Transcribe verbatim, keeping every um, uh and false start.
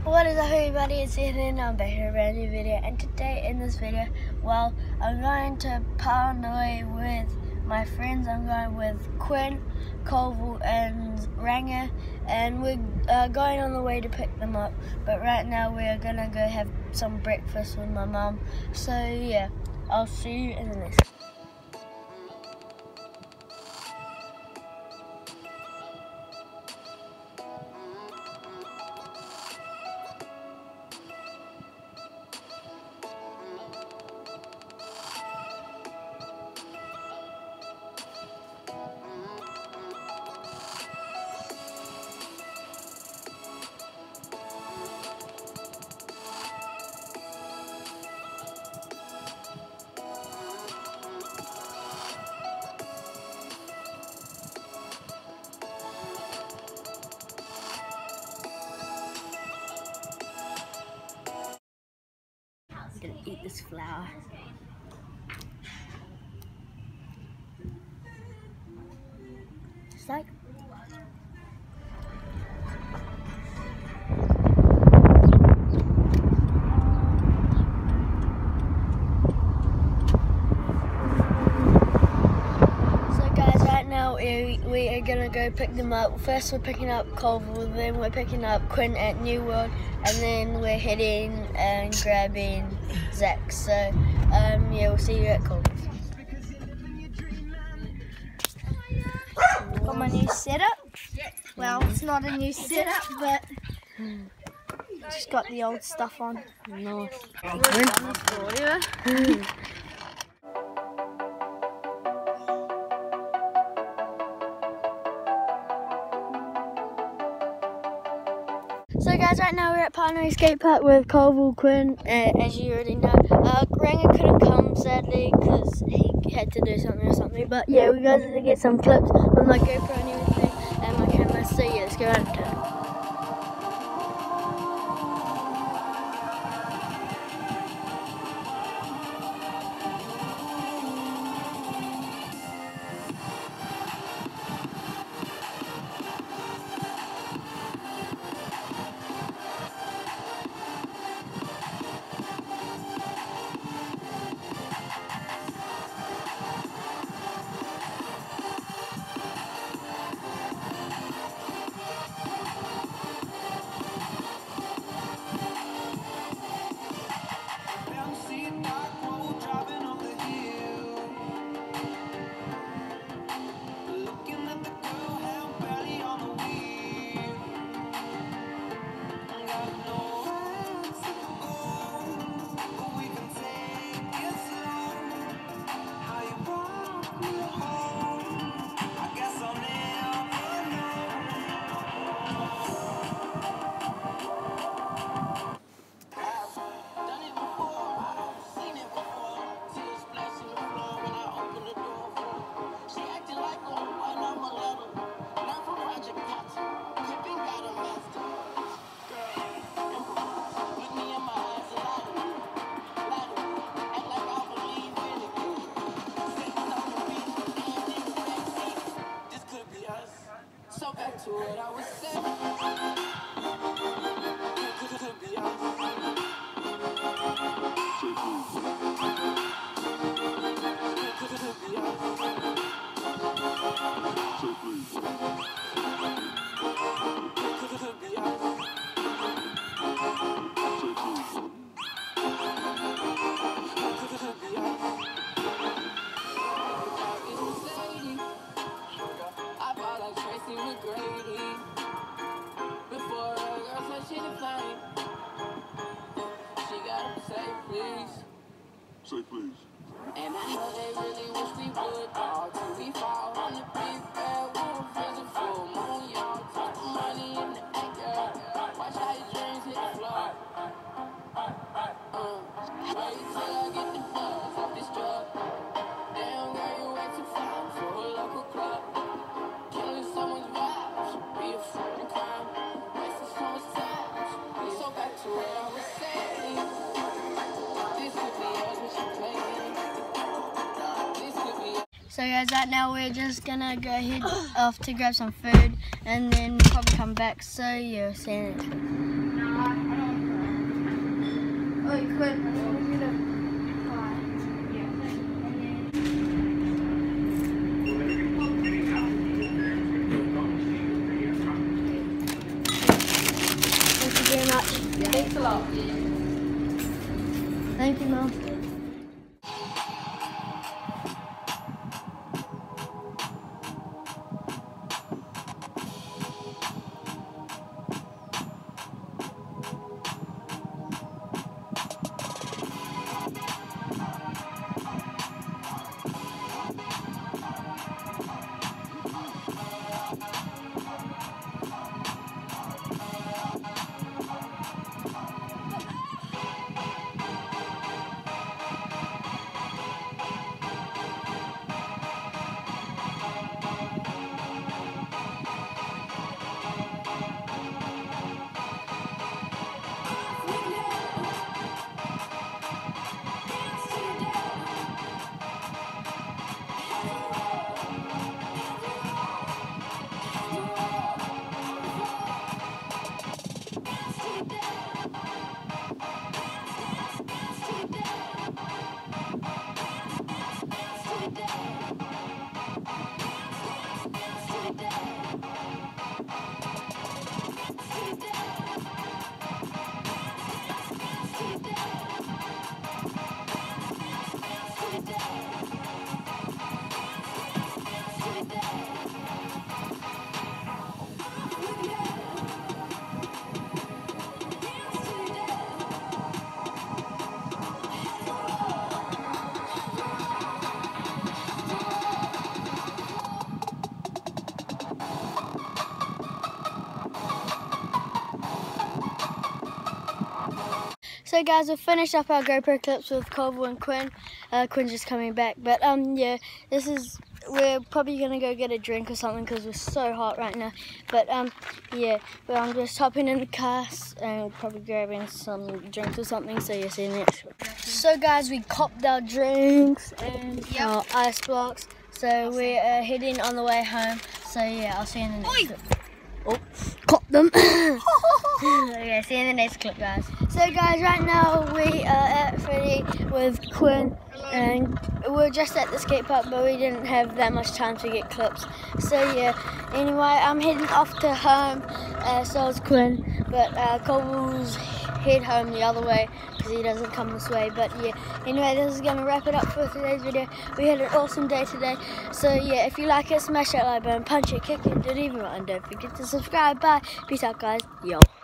What is up everybody, it's Ian and I'm back with a brand new video, and today in this video, well, I'm going to Pauanui with my friends. I'm going with Quinn, Colville and Ranger, and we're uh, going on the way to pick them up, but right now we're going to go have some breakfast with my mum. So yeah, I'll see you in the next video. I'm gonna eat this flower. Just like so guys, right now we, we are gonna go pick them up. First we're picking up Colville, then we're picking up Quinn at New World, and then we're heading and grabbing Zach. So um, yeah, we'll see you at Colville. Got my new setup. Well, it's not a new setup, but just got the old stuff on. Nice. So guys, right now we're at Pauanui skate park with Colville, Quinn, uh, as you already know. Uh, Ranger couldn't come sadly because he had to do something or something. But yeah, we guys to get some clips with my GoPro and everything and my camera. So yeah, let's go out and do it. So back to what I was saying. Could, could be us. Could, could be us. Could, could be us. Could be us. Before a girl said she declined, she got up say please, say please. And I know they really wish we would all till we fall on the big bad wolf as a full moon, y'all. Talk money in the anchor, watch how your dreams hit the floor. Um, wait till I get the buzz off this drug. Damn girl, you way too fine for a local club. Killing someone's vibe should be a fucking crime. Wasting someone's time. So back to what I was saying. This could be us, what you playing. This could be. So guys, right now we're just gonna go head off to grab some food and then probably come back. So yeah, see you next week. Oi, Quinn. Thank you very much. Thanks a lot. Thank you, Mom. So guys, we've finished up our GoPro clips with Colville and Quinn. Uh, Quinn's just coming back, but um, yeah, this is, we're probably gonna go get a drink or something because we're so hot right now. But um, yeah, but I'm just hopping in the car and probably grabbing some drinks or something. So yeah, see you next week. So guys, we copped our drinks and Yep. our ice blocks. So we're uh, heading on the way home. So yeah, I'll see you in the next Oi. clip. Oh, cop them. Okay, see you in the next clip, guys. So guys, right now we are at Freddy with Quinn, and we're just at the skate park, but we didn't have that much time to get clips. So yeah, anyway, I'm heading off to home, uh, so is Quinn, but uh, Colville's head home the other way because he doesn't come this way. But yeah, anyway, this is gonna wrap it up for today's video. We had an awesome day today. So yeah, if you like it, smash that like button, punch it, kick it, do whatever you want, and don't forget to subscribe. Bye. Peace out, guys. Yo.